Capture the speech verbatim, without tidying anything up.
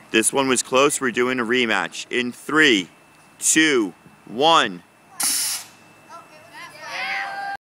This one was close. We're doing a rematch. In three, two, one.